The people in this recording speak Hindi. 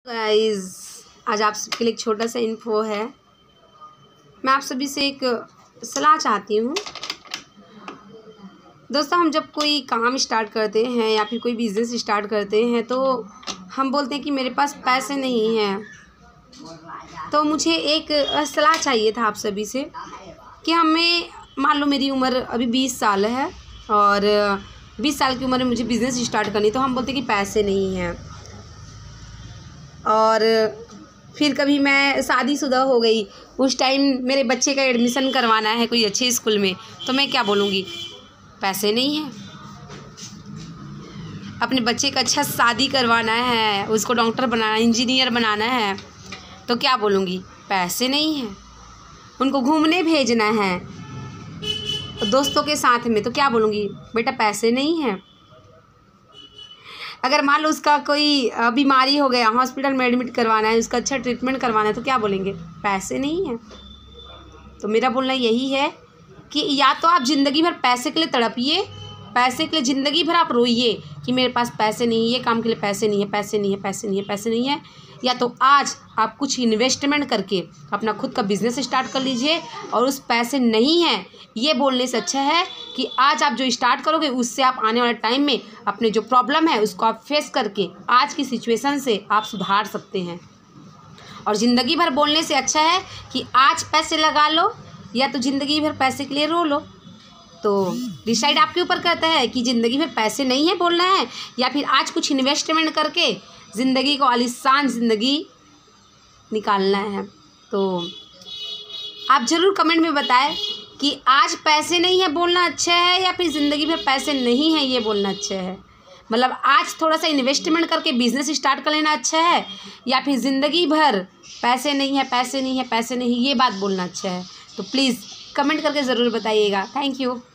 गाइस, आज आप सबके लिए एक छोटा सा इन्फो है। मैं आप सभी से एक सलाह चाहती हूँ। दोस्तों, हम जब कोई काम स्टार्ट करते हैं या फिर कोई बिज़नेस स्टार्ट करते हैं तो हम बोलते हैं कि मेरे पास पैसे नहीं हैं। तो मुझे एक सलाह चाहिए था आप सभी से कि हमें, मान लो मेरी उम्र अभी 20 साल है और 20 साल की उम्र में मुझे बिज़नेस स्टार्ट करनी, तो हम बोलते हैं कि पैसे नहीं हैं। और फिर कभी मैं शादीशुदा हो गई, उस टाइम मेरे बच्चे का एडमिशन करवाना है कोई अच्छे स्कूल में, तो मैं क्या बोलूँगी? पैसे नहीं हैं। अपने बच्चे का अच्छा शादी करवाना है, उसको डॉक्टर बनाना, इंजीनियर बनाना है, तो क्या बोलूँगी? पैसे नहीं हैं। उनको घूमने भेजना है दोस्तों के साथ में, तो क्या बोलूँगी? बेटा पैसे नहीं हैं। अगर मान लो उसका कोई बीमारी हो गया, हॉस्पिटल में एडमिट करवाना है, उसका अच्छा ट्रीटमेंट करवाना है, तो क्या बोलेंगे? पैसे नहीं हैं। तो मेरा बोलना यही है कि या तो आप ज़िंदगी भर पैसे के लिए तड़पिए, पैसे के लिए ज़िंदगी भर आप रोइए कि मेरे पास पैसे नहीं, ये काम के लिए पैसे नहीं है, पैसे नहीं है, पैसे नहीं है, पैसे नहीं है। या तो आज आप कुछ इन्वेस्टमेंट करके अपना खुद का बिज़नेस स्टार्ट कर लीजिए, और उस पैसे नहीं हैं ये बोलने से अच्छा है कि आज आप जो स्टार्ट करोगे उससे आप आने वाले टाइम में अपने जो प्रॉब्लम है उसको आप फेस करके आज की सिचुएशन से आप सुधार सकते हैं। और ज़िंदगी भर बोलने से अच्छा है कि आज पैसे लगा लो या तो ज़िंदगी भर पैसे के लिए रो लो। तो डिसाइड आपके ऊपर करता है कि ज़िंदगी भर पैसे नहीं है बोलना है, या फिर आज कुछ इन्वेस्टमेंट करके ज़िंदगी को आलीशान ज़िंदगी निकालना है। तो आप ज़रूर कमेंट में बताएं कि आज पैसे नहीं है बोलना अच्छा है या फिर ज़िंदगी भर पैसे नहीं है ये बोलना अच्छा है। मतलब आज थोड़ा सा इन्वेस्टमेंट करके बिज़नेस स्टार्ट कर लेना अच्छा है, या फिर ज़िंदगी भर पैसे नहीं है, पैसे नहीं है, पैसे नहीं, ये बात बोलना अच्छा है। तो प्लीज़ कमेंट करके ज़रूर बताइएगा। Thank you.